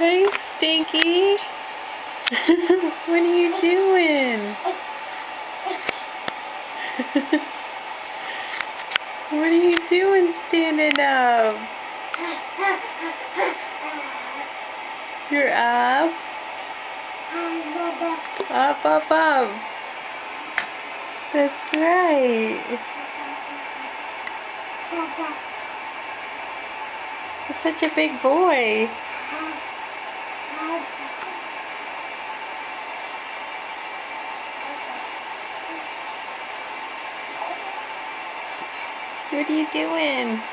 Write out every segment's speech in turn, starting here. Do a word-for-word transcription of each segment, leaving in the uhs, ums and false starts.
Hey, Stinky. What are you doing? What are you doing standing up? You're up? Up, up, up. That's right. You're such a big boy. What are you doing?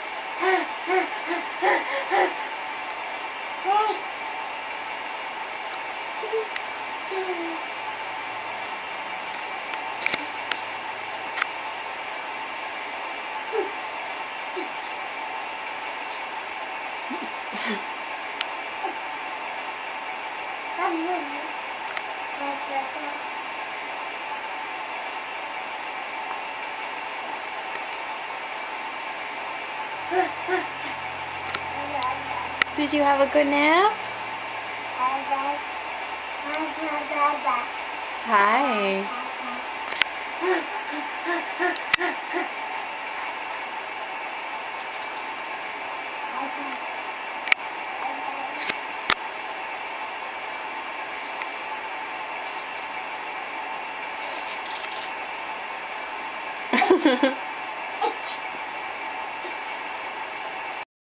Did you have a good nap? Hi.